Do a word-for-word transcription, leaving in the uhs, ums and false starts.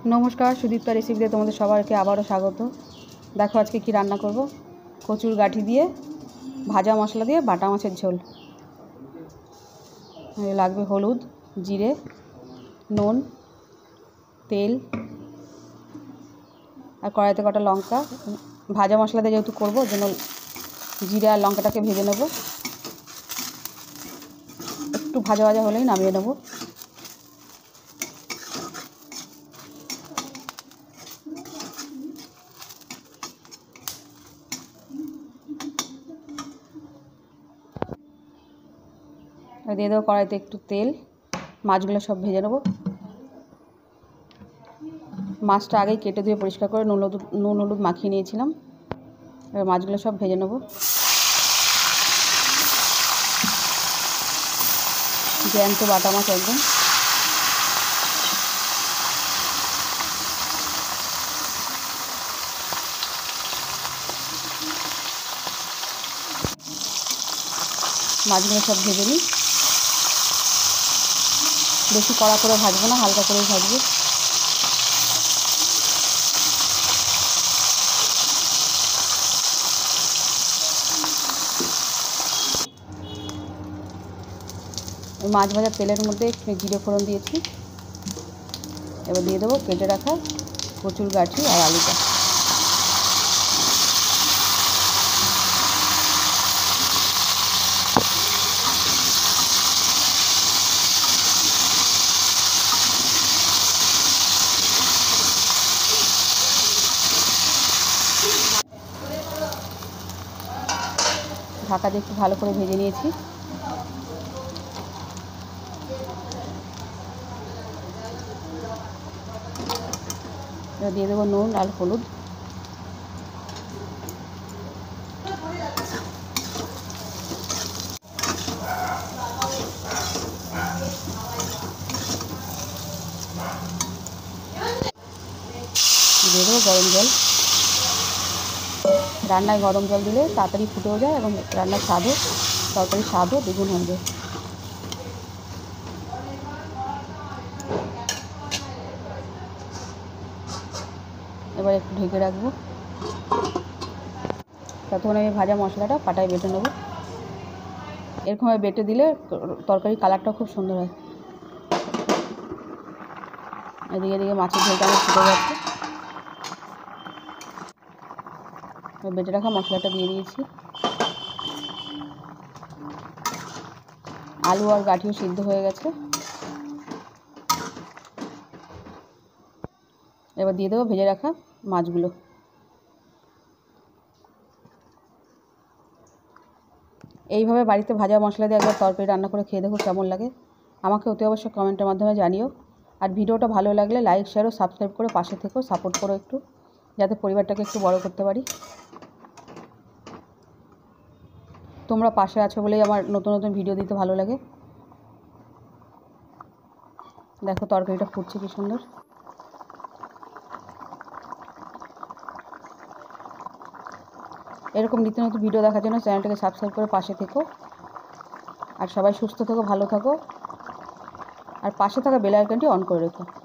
नमस्कार सुदीप्ता रेसिपिते तुम्हारे सबाइके आबारो स्वागत। देखो आज के कि रान्ना करब, कचुर गाठी दिए भाजा मशला दिए बाटा माछेर झोल। लागबे हलुद, जिरे, नुन, तेल और कड़ाईते कटा लंका। भाजा मशला दिए जेहेतु करब ओइजন্য जिरे और लंकाटाके भेजे नेब। एकटू भाजा भाजा होलेई नामिये नेब। দিয়ে দেবো কড়াইতে একটু তেল, মাছগুলো সব ভেজে নেব। মাছটা আগেই কেটে ধুয়ে পরিষ্কার করে নুন হলুদ নুন হলুদ মাখিয়ে নিয়েছিলাম। এবার মাছগুলো সব ভেজে নেব। জ্যান্ত বাটা মাছ একদম। মাছগুলো সব ভেজে নিই। বেশি কড়া করে ভাজবো না, হালকা করে ভাজবো। মাছ ভাজার তেলের মধ্যে জিরে ফোড়ন দিয়েছি। এবার দিয়ে দেবো কেটে রাখা কচুর গাঠি আর আলুটা। ঢাকা দিয়ে একটু ভালো করে ভেজে নিয়েছি। এবার দিয়ে দেবো নুন আর হলুদ। দিয়ে দেবো গরম জল। রান্নায় গরম জল দিলে তাড়াতাড়ি ফুটেও যায় এবং রান্নার স্বাদও তরকারির স্বাদও দ্বিগুণ হয়ে যায়। এবার একটু ঢেকে রাখবো। ততক্ষণ আমি ভাজা মশলাটা পাটায় বেটে নেব। এরকমভাবে বেটে দিলে তরকারির কালারটা খুব সুন্দর হয়। এদিকে এদিকে মাছের ঝোলটা আমার ফুটে যাচ্ছে। বেটে রাখা মশলাটা দিয়ে দিয়েছি। আলু আর গাঠিও সিদ্ধ হয়ে গেছে। এবার দিয়ে দেবো ভেজে রাখা মাছগুলো। এইভাবে বাড়িতে ভাজা মশলা দিয়ে একবার তরকারি রান্না করে খেয়ে দেখো কেমন লাগে। আমাকে অতি অবশ্যই কমেন্টের মাধ্যমে জানিও। আর ভিডিওটা ভালো লাগলে লাইক শেয়ার ও সাবস্ক্রাইব করে পাশে থেকো, সাপোর্ট করো একটু, যাতে পরিবারটাকে একটু বড় করতে পারি। তোমরা পাশে আছো বলেই আমার নতুন নতুন ভিডিও দিতে ভালো লাগে। দেখো তরকারিটা ফুটছে কি সুন্দর। এরকম নিত্য নতুন ভিডিও দেখার জন্য চ্যানেলটাকে সাবস্ক্রাইব করে পাশে থেকো। আর সবাই সুস্থ থেকো, ভালো থাকো। আর পাশে থাকা বেল আইকনটি অন করে রেখো।